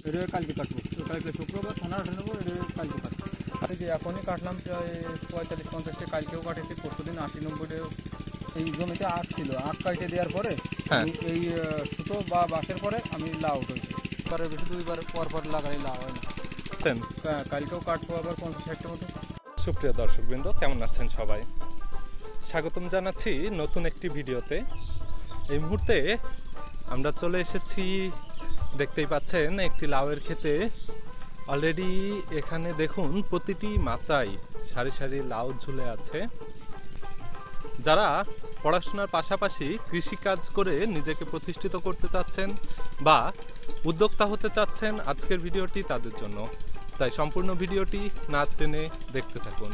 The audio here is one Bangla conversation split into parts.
এটা কালকে কাটবো, কালকে শুক্রবার থানা উঠে নেবো, এটা কালকে কাটবো। যে এখনই কাটলাম প্রায় 45-50টা, কালকেও কাটেছি, পরশুদিন 80-90টা। এই জমিতে আখ ছিল, আখ কাটে দেওয়ার পরে এই সুতো বা বাঁশের পরে আমি লাউ উঠেছি। তার বেশি 2বার পর লাগালে লাউ হয় না। কালকেও কাটবো আবার 50-60টা মতো। সুপ্রিয় দর্শকবৃন্দ, কেমন আছেন সবাই? স্বাগতম জানাচ্ছি নতুন একটি ভিডিওতে। এই মুহূর্তে আমরা চলে এসেছি, দেখতেই পাচ্ছেন, একটি লাউয়ের ক্ষেতে। অলরেডি এখানে দেখুন প্রতিটি মাচায় সারি সারি লাউ ঝুলে আছে। যারা পড়াশোনার পাশাপাশি কৃষিকাজ করে নিজেকে প্রতিষ্ঠিত করতে চাচ্ছেন বা উদ্যোক্তা হতে চাচ্ছেন, আজকের ভিডিওটি তাদের জন্য। তাই সম্পূর্ণ ভিডিওটি না টেনে দেখতে থাকুন।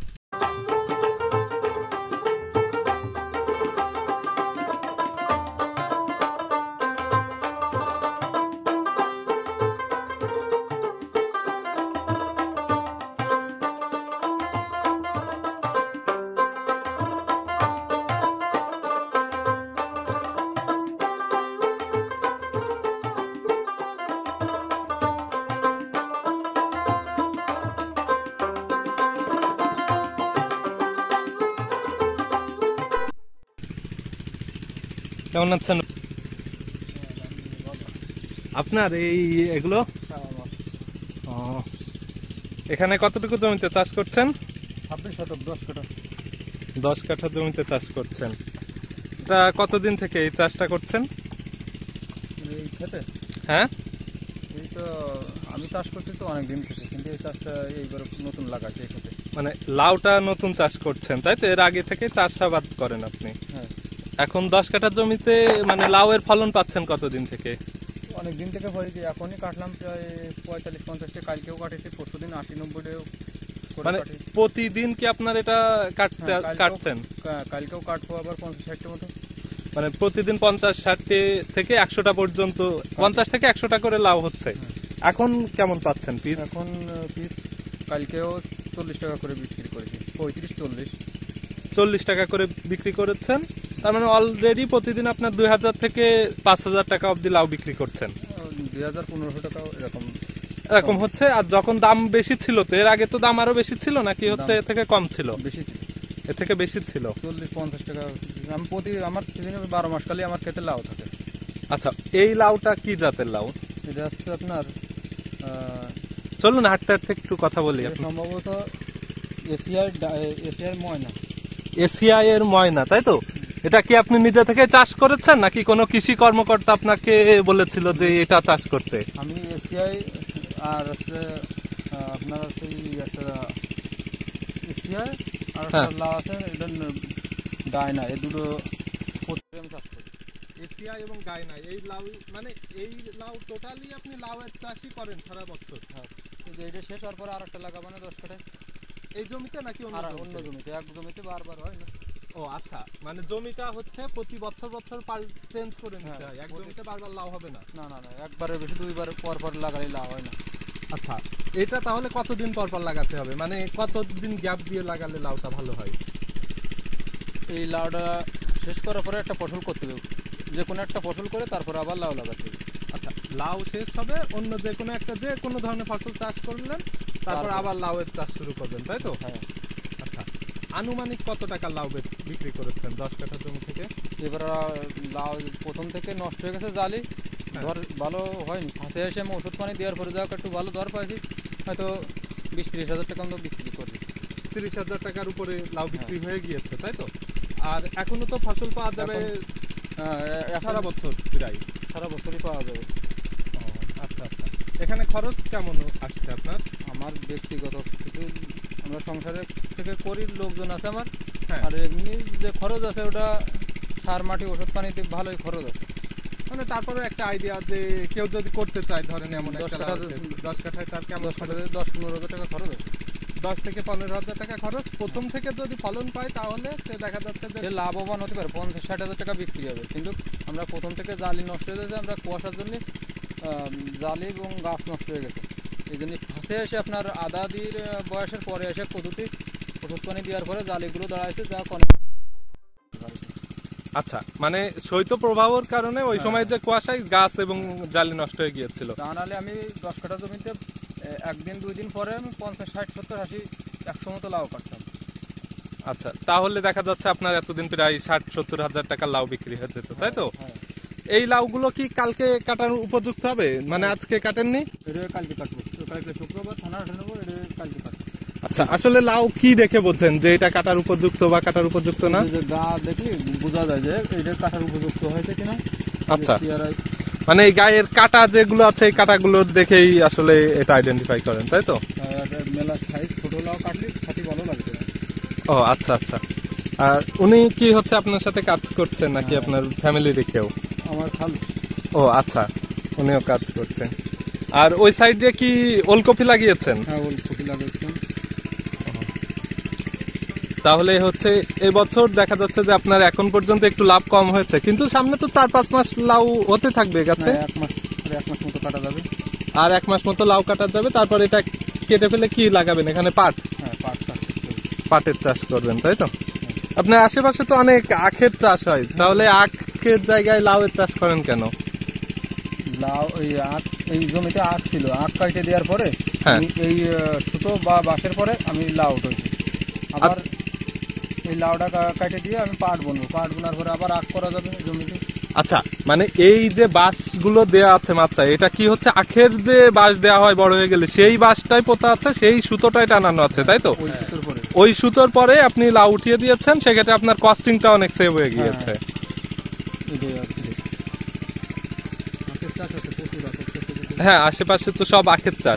কেমন আছেন আপনার? এগুলো এখানে কতটুকু জমিতে চাষ করছেন? 26 শতক, 10 কাঠা। 10 কাঠা জমিতে চাষ করছেন। এটা কতদিন থেকে এই চাষটা করছেন এই খেতে? হ্যাঁ, এই তো আমি চাষ করছি তো অনেক দিন থেকে, কিন্তু এই চাষটা এইবার নতুন লাগাচ্ছি এই খেতে। মানে লাউটা নতুন চাষ করছেন, তাই তো? এর আগে থেকে চাষাবাদ করেন আপনি? হ্যাঁ। এখন 10 কাঠা জমিতে মানে লাউয়ের ফলন পাচ্ছেন কতদিন থেকে? অনেক দিন থেকে হয়েছে, এখনই কাটলাম প্রায় 45-50টা, কালকেও কাটেছি, পরশুদিন 80-90টা। মানে প্রতিদিন কি আপনার এটা কাটছেন? কালকেও কাটবো আবার 50-60টা মতো। মানে প্রতিদিন 50-60 থেকে 100টা পর্যন্ত, 50 থেকে 100টা করে লাউ হচ্ছে। এখন কেমন পাচ্ছেন পিস? এখন পিস কালকেও 40 টাকা করে বিক্রি করেছি, 35-40। 40 টাকা করে বিক্রি করেছেন, তার মানে অলরেডি প্রতিদিন আপনার 2000 থেকে 5000 টাকা অবধি লাউ বিক্রি করছেন। 2000-1500 টাকা এরকম হচ্ছে। আর যখন দাম বেশি ছিল, তো এর আগে তো দাম আরো বেশি ছিল নাকি হচ্ছে এর থেকে কম ছিল? বেশি ছিল, এর থেকে বেশি ছিল। 40-50 টাকা। আমি আমার সিজনে 12 মাস কালে আমার খেতে লাউ থাকে। আচ্ছা, এই লাউটা কি জাতের লাউ? এটা হচ্ছে আপনার চলুন হাঁটতে হাঁটতে একটু কথা বলি। সম্ভবত এশিয়ার ময়না। এশিয়াই এর ময়না, তাই তো? এটা কি আপনি নিজে থেকে চাষ করেছেন নাকি কোনো কৃষি কর্মকর্তা আপনাকে বলেছিল যে এটা চাষ করতে? আমি এশিয়াই আর হচ্ছে আপনার হচ্ছে একটা এশিয়াই আর একটা লাউ আছে, এটা ডায়না, এই দুটো আমি চাষ করি। এশিয়া এবং গায়না, এই লাউ মানে এই লাউ টোটালি আপনি লাউয়ের চাষই করেন সারা বছর? হ্যাঁ, এইটা শেষ হওয়ার পরে আর একটা লাগাবো না 10 কাঠায়। এই জমিতে নাকি অন্য জমিতে? এক জমিতে বারবার হয় না। ও আচ্ছা, মানে জমিটা হচ্ছে প্রতি বছর চেঞ্জ করে নিতে হয়, এক জমিতে বারবার লাউ হবে না? না, একবারের বেশি 2বার পর লাগালে লাউ হয় না। আচ্ছা, এটা তাহলে কতদিন পর লাগাতে হবে? মানে কতদিন গ্যাপ দিয়ে লাগালে লাউটা ভালো হয়? এই লাউটা শেষ করার পরে একটা ফসল করতে হবে, যে কোনো একটা ফসল করে তারপরে আবার লাউ লাগাতে হবে। আচ্ছা, লাউ শেষ হবে, অন্য যে কোনো ধরনের ফসল চাষ করলেন, তারপর আবার লাউয়ের চাষ শুরু করবেন, তাই তো? হ্যাঁ। আচ্ছা, আনুমানিক কত টাকা লাউ বিক্রি করেছেন 10 কাঠা জমি থেকে? এবার লাউ প্রথম থেকে নষ্ট হয়ে গেছে, জালি ধর ভালো হয়নি, ফাঁসে এসে আমি ওষুধ পানি দেওয়ার পরে যাক একটু ভালো দর পাইছি, হয়তো 20-30 হাজার টাকা মতো বিক্রি করছি। 30,000 টাকার উপরে লাউ বিক্রি হয়ে গিয়েছে, তাই তো? আর এখনো তো ফসল পাওয়া যাবে সারা বছর? প্রায় সারা বছরই পাওয়া যাবে। আচ্ছা আচ্ছা, এখানে খরচ কেমন আসছে আপনার? আমার ব্যক্তিগত কিছু আমরা সংসারের থেকে করি, লোকজন আছে আমার। হ্যাঁ। আর এমনি যে খরচ আছে ওটা সার মাটি ওষুধ পানিতে ভালোই খরচ আছে। মানে তারপরে একটা আইডিয়া যে কেউ যদি করতে চায়, ধরেন এমন একটা 10 কাঠায় তার কেমন? 10-15 হাজার টাকা খরচ আছে। 10 থেকে 15,000 টাকা খরচ। প্রথম থেকে যদি ফলন পায় তাহলে সে দেখা যাচ্ছে যে লাভবান হতে পারে, 50-60 হাজার টাকা বিক্রি হবে। কিন্তু আমরা প্রথম থেকে জালি নষ্ট হয়ে যাচ্ছে, আমরা কুয়াশার জন্য জালি এবং গাছ নষ্ট হয়ে গেছে, এই জন্য ফাঁসে এসে আপনার আধা দির বয়সের পরে এসে পদ্ধতি ওষুধ পানি দেওয়ার পরে জালিগুলো দাঁড়াইছে, যা আচ্ছা, মানে শৈত্যপ্রবাহের কারণে ওই সময় যে কুয়াশায় গাছ এবং জালি নষ্ট হয়ে গিয়েছিল। তা নাহলে আমি 10 কাঠা জমিতে একদিন 2 দিন পরে আমি 50, 60, 70, 80, 100 মতো লাউ কাটতাম। আচ্ছা, তাহলে দেখা যাচ্ছে আপনার এতদিন প্রায় 60-70 হাজার টাকার লাউ বিক্রি হয়ে যেত, তাই তো? হ্যাঁ, এই লাউগুলো কি কালকে কাটার উপযুক্ত হবে? মানে আজকে কাটেননি? এটা কালকে কাটবো। কালকে শুক্রবার থানা হাটে নেবো, এটা কালকে কাটবো। আচ্ছা, আসলে লাউ কি দেখে বলছেন যে এটা কাটার উপযুক্ত বা কাটার উপযুক্ত না? এই যে গা দেখলে বোঝা যায় যে এটা কাটার উপযুক্ত হয়েছে কিনা। আচ্ছা, মানে এই গায়ের কাটা যেগুলো আছে এই কাটাগুলো দেখেই আসলে এটা আইডেন্টিফাই করেন, তাই তো? মেলা সাইজ ছোট লাউ কাটলে খাটি ভালো লাগবে। ও আচ্ছা আচ্ছা। আর উনি কি হচ্ছে আপনার সাথে কাজ করছেন নাকি আপনার ফ্যামিলির কেউ? আমার খালু। ও আচ্ছা, উনিও কাজ করছেন। আর ওই সাইড দিয়ে কি ওলকপি লাগিয়েছেন? হ্যাঁ, ওলকপি লাগিয়েছেন। তাহলে হচ্ছে এবছর দেখা যাচ্ছে যে আপনার এখন পর্যন্ত একটু লাভ কম হয়েছে, কিন্তু সামনে তো 4-5 মাস লাউ হতে থাকবে গাছে। 1 মাস মতো কাটা যাবে। আর 1 মাস মতো লাউ কাটা যাবে, তারপর এটা কেটে ফেলে কি লাগাবেন এখানে? পাট? হ্যাঁ, পাট চাষ করতে হবে। পাটের চাষ করবেন, তাই তো? আপনার আশেপাশে তো অনেক আখের চাষ হয়, তাহলে আখের জায়গায় লাউয়ের চাষ করেন কেন? লাউ এই জমিতে আখ ছিল, আখ কাটে দেওয়ার পরে এই সুতো বা বাঁশের পরে আমি লাউ উঠেছি। আবার এই লাউটা কাটে দিয়ে আমি পাট বুনবো, পাট বোনার পরে আবার আখ করা যাবে জমিতে। আচ্ছা, মানে এই যে বাঁশগুলো দেয়া আছে মাচা, এটা কি হচ্ছে আখের যে বাঁশ দেওয়া হয় বড় হয়ে গেলে সেই বাঁশটাই পোতা আছে, সেই সুতোটাই টানানো আছে, তাই তো? ওই সুতোর পরে আপনি লাউ উঠিয়ে দিয়েছেন, সেক্ষেত্রে আপনার কস্টিংটা অনেক সেভ হয়ে গিয়েছে। হ্যাঁ, আশেপাশে তো সব আখের চাষ।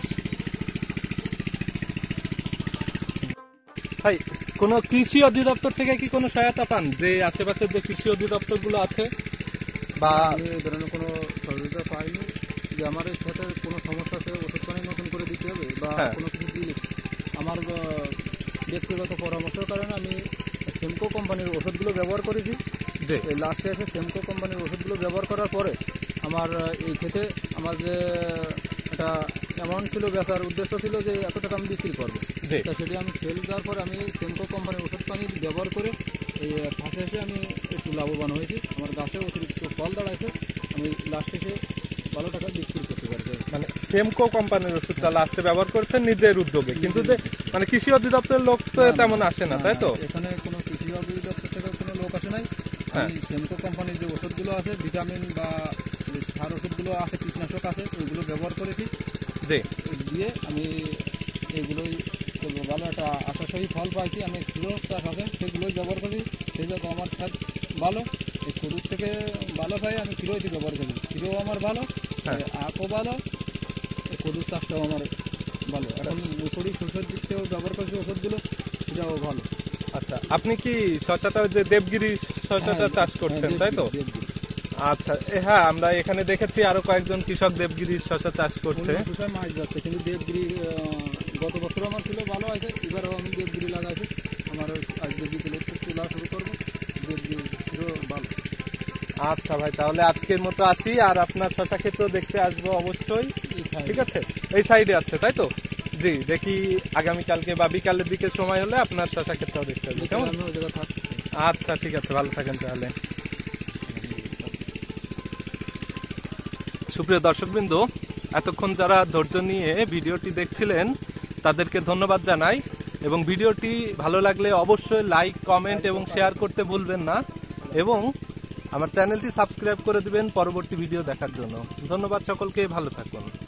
ভাই, কোনো কৃষি অধিদপ্তর থেকে কি কোনো সহায়তা পান? যে আশেপাশের যে কৃষি অধিদপ্তর গুলো আছে বা আমি এই ধরনের কোনো সহযোগিতা পাইনি যে আমার এই সাথে কোনো সমস্যা আছে ওষুধ পানি নতুন করে দিতে হবে বা কোনো কিছু দিলে। আমার ব্যক্তিগত পরামর্শের কারণে আমি সেমকো কোম্পানির ওষুধগুলো ব্যবহার করেছি। যে লাস্টে এসে সেমকো কোম্পানির ওষুধগুলো ব্যবহার করার পরে আমার এই ক্ষেত্রে আমার যে একটা অ্যামাউন্ট ছিল, বেচার উদ্দেশ্য ছিল যে এত টাকা আমি বিক্রি করবো, তা সেটি আমি ফেল দেওয়ার পরে আমি সেমকো কোম্পানির ওষুধ পানি ব্যবহার করে এই ফাঁসে এসে আমি একটু লাভবান হয়েছি। আমার গাছে অতিরিক্ত ফল দাঁড়াইছে, আমি লাস্টে এসে ভালো টাকা বিক্রি করতে পারছি। মানে সেমকো কোম্পানির ওষুধটা লাস্টে ব্যবহার করছেন নিজের উদ্যোগে, কিন্তু যে মানে কৃষি অধিদপ্তরের লোক তো তেমন আসে না, তাই তো? এখানে কোনো কৃষি অধিদপ্তর থেকে কোনো লোক আসে নাই। আমি সেমকো কোম্পানির যে ওষুধগুলো আছে, ভিটামিন বা সার ওষুধগুলো আছে, কীটনাশক আছে, ওইগুলো ব্যবহার করেছি। দিয়ে আমি এইগুলোই ভালো একটা আশাসহী ফল পাইছি। আমি ক্ষীর চাষ আছে সেগুলোই ব্যবহার করি, সেই জন্য আমার খাদ ভালো। এই ক্ষীর থেকে ভালো পাই, আমি ক্ষীরই ব্যবহার করি। ক্ষীরও আমার ভালো, আখও ভালো, এই কদুর চাষটাও আমার ভালো। এখন মুসুরি সরষের দিক থেকেও ব্যবহার করছি ওষুধগুলো, সেটাও ভালো। আচ্ছা, আপনি কি শসাটা যে দেবগিরি শসাটা চাষ করছেন, তাই তো? আচ্ছা, হ্যাঁ, আমরা এখানে দেখেছি আরো কয়েকজন কৃষক দেবগিরির শসা চাষ করছে। মাছ যাচ্ছে, কিন্তু দেবগিরি গত বছর আমার ছিল ভালো আছে, এবারও আমি দেবগিরি লাগাইছি। আমার আজকে বিকেলে তোলা শুরু করবো, দেবগিরি ভালো। আচ্ছা ভাই, তাহলে আজকের মতো আসি, আর আপনার শসা ক্ষেত্রেও দেখতে আসবো অবশ্যই, ঠিক আছে? এই সাইডে আছে, তাই তো? জি, দেখি আগামীকালকে বা বিকালের দিকে সময় হলে আপনার শসা ক্ষেত্রেও দেখতে আসবো, কেমন? আচ্ছা, ঠিক আছে, ভালো থাকেন তাহলে। সুপ্রিয় দর্শকবৃন্দ, এতক্ষণ যারা ধৈর্য নিয়ে ভিডিওটি দেখছিলেন তাদেরকে ধন্যবাদ জানাই, এবং ভিডিওটি ভালো লাগলে অবশ্যই লাইক, কমেন্ট এবং শেয়ার করতে ভুলবেন না, এবং আমার চ্যানেলটি সাবস্ক্রাইব করে দিবেন পরবর্তী ভিডিও দেখার জন্য। ধন্যবাদ সকলকে, ভালো থাকুন।